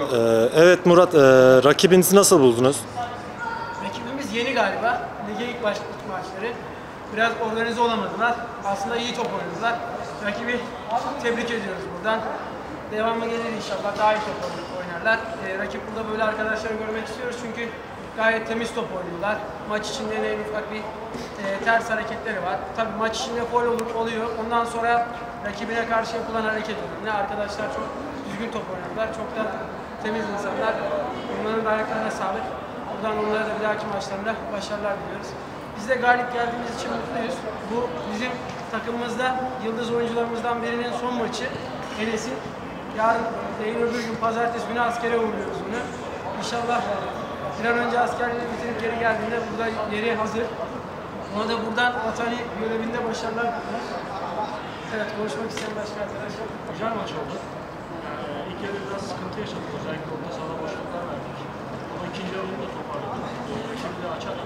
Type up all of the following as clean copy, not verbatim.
Evet Murat, rakibinizi nasıl buldunuz? Rakibimiz yeni galiba. Lige ilk maçları. Biraz organize olamadılar. Aslında iyi top oynadılar. Rakibi tebrik ediyoruz buradan. Devamı gelir inşallah. Daha iyi top oynarlar. Rakip burada böyle arkadaşları görmek istiyoruz çünkü gayet temiz top oynuyorlar. Maç içinde en ufak bir ters hareketleri var. Tabii maç içinde faul oluyor. Ondan sonra rakibine karşı yapılan hareket önemli. Arkadaşlar çok düzgün top oynadılar. Çok da temiz insanlar. Onların da ayaklarına sağlık. Buradan onlara da bir dahaki maçlarında başarılar diliyoruz. Biz de galip geldiğimiz için mutluyuz. Bu bizim takımımızda yıldız oyuncularımızdan birinin son maçı. Enes'in. Yarın değil öbür gün pazartesi günü askere uğurluyoruz bunu. İnşallah bir an önce askerliğini bitirip geri geldiğinde burada yeri hazır. Ona da buradan vatani görevinde başarılar diliyoruz. Evet, konuşmak isteyen başka arkadaşlar. Güzel maç oldu. İlk yarı biraz sıkıntı yaşadık. Özellikle orta sahada boşluklar verdik. Ama ikinci yarıda toparladık. Şimdi açarak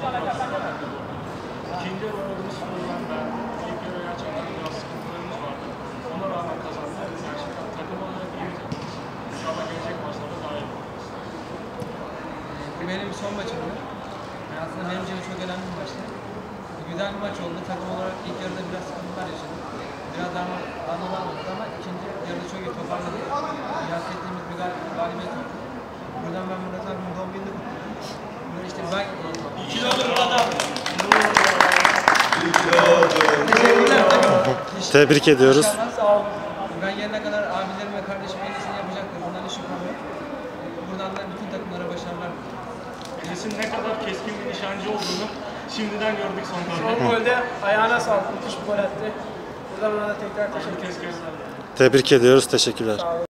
İkinci yarı oynadığımız futboldan ben ilk yarı gerçekten biraz sıkıntılarımız vardı. Ona rağmen kazandık. Gerçekten takım olarak iyi bir takımız. İnşallah gelecek maçlarda daha iyi olacağız. Bu benim son maçımdı. Aslında benim için çok önemli bir maçtı. Güzel bir maç oldu. Takım olarak ilk yarıda biraz sıkıntılar yaşadık. Biraz anlamadık ama ikinci yarıda çok iyi toparladık. Hak ettiğimiz bir galibiyet oldu. Buradan ben Murat abimin doğum gününü kutluyorum. Burada işte ben... İyi ki doğdun Murat abi. Teşekkürler. Tebrik ediyoruz. Sağ olun. Ben gelene kadar abilerim ve kardeşim en iyisini yapacaktır. Bundan hiç şüphem yok. Buradan da bütün takımlara başarılar. Enes'in ne kadar keskin bir nişancı olduğunu şimdiden gördük son golde. Son golde ayağına sağlık. Müthiş bir gol attı. Buradan ona da tekrar teşekkür ederiz. Tebrik ediyoruz, teşekkürler.